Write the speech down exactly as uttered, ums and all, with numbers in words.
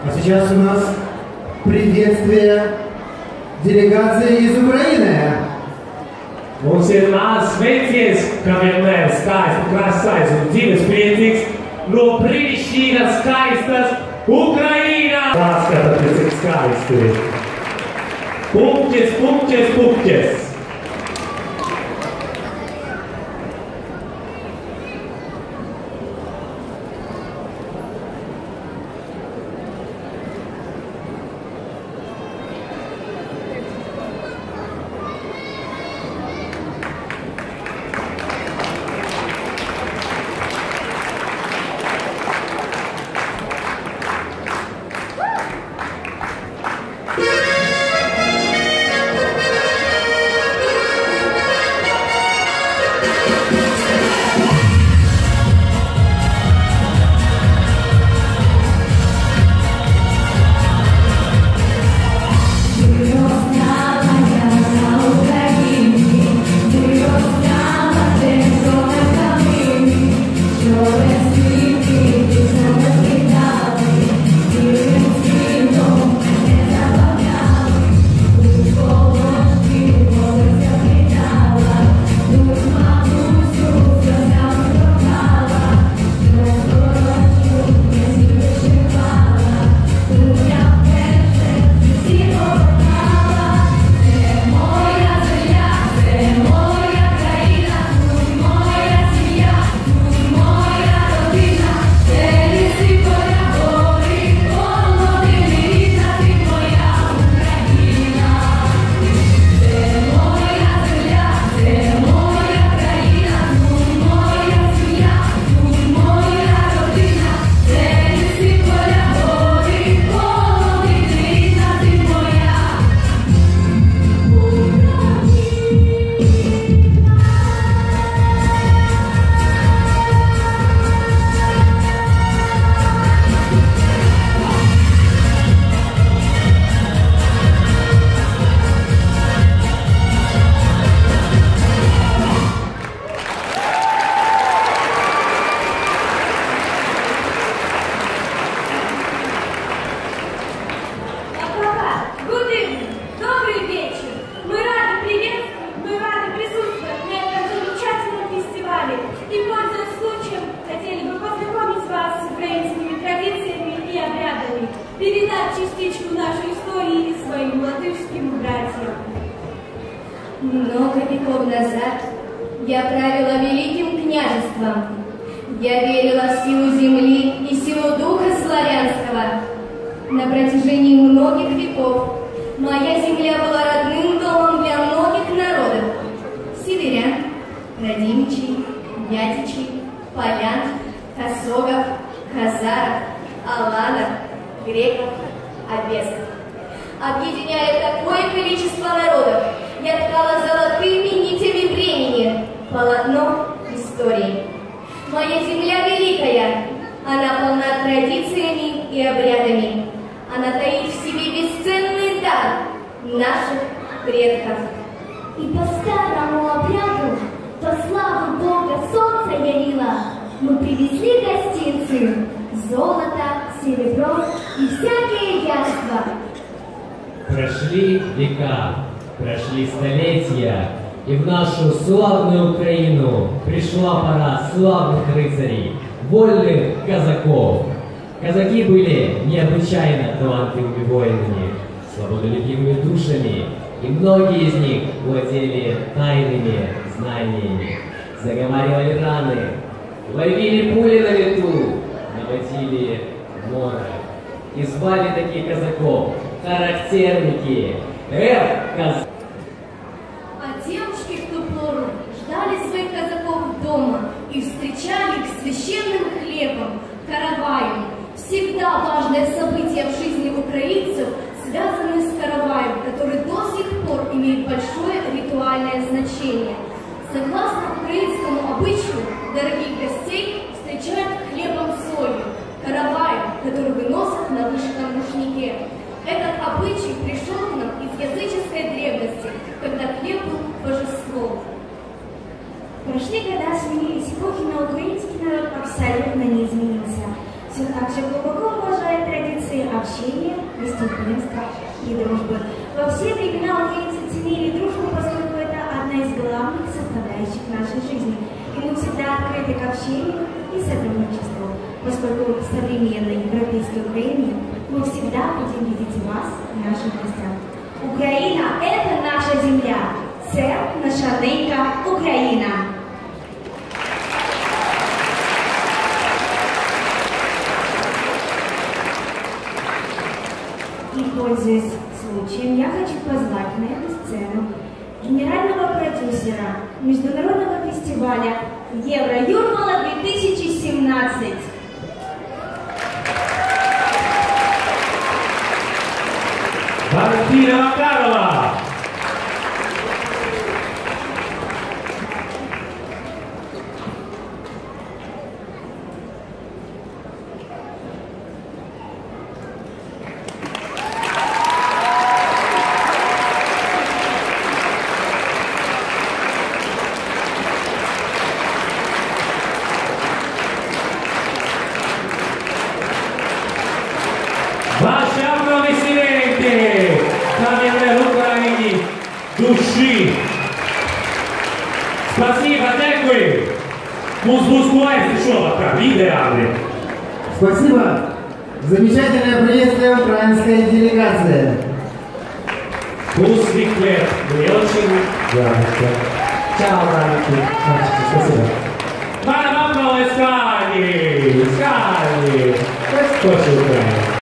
А сейчас у нас приветствие делегации из Украины. Mums ir nāc sveiciens, kā vienmēr skaists, krāsains un dzīves priecīgs no brīnišķīgas, skaistas Ukrainas! Paskatieties, cik skaisti! Puķes, puķes, puķes! Много веков назад я правила великим княжеством. Я верила в силу земли и силу духа славянского. На протяжении многих веков моя земля была родным домом для многих народов. Северян, Радимичей, Вятичей, полян, косогов, хазаров, аланов, греков, обесов. Объединяя такое количество народов, я ткала золотыми нитями времени полотно истории. Моя земля великая, она полна традициями и обрядами. Она таит в себе бесценный дар наших предков. И по старому обряду, по славу Бога солнца явила, мы привезли гостинцы, золото, серебро и всякие яства. Прошли века, прошли столетия, и в нашу славную Украину пришла пора славных рыцарей, вольных казаков. Казаки были необычайно талантливыми воинами, свободолюбивыми душами, и многие из них владели тайными знаниями, заговаривали раны, ловили пули на лету, наводили моры. И звали таких казаков характерники. Эх, казак! А девушки в ту пору ждали своих казаков дома и встречали их священным хлебом, караваем. Всегда важное событие в жизни украинцев связано с караваем, который до сих пор имеет большое ритуальное значение. Согласно украинскому обычаю, дорогих гостей встречают хлебом с солью, караваем, который выносят на вышитом рушнике. Этот обычай пришел к нам из языческой древности, когда хлеб был божеством. Прошли года, сменились эпохи, но украинский народ абсолютно не изменился. Все так же глубоко уважает традиции общения, гостеприимства и дружбы. Во все времена украинцы ценили дружбу, поскольку это одна из главных составляющих нашей жизни. И мы всегда открыты к общению и сотрудничеству, поскольку в современной европейской Украине мы всегда будем видеть вас в наших гостях. Украина – это наша земля. Це наша ненька Україна. И, пользуясь случаем, я хочу позвать на эту сцену генерального продюсера международного фестиваля Евро-Юрмала две тысячи семнадцать. Валентина Макарова! Ваши аплодисменты каменной Украине души. Спасибо, дякую. Музбускуай, что пока, идеальный. Спасибо. Замечательное приветствие украинской делегации. Вкусный хлеб. Мне очень нравится. Чао, братики. Спасибо. Мама, мама, скали, скали. Что же Украина?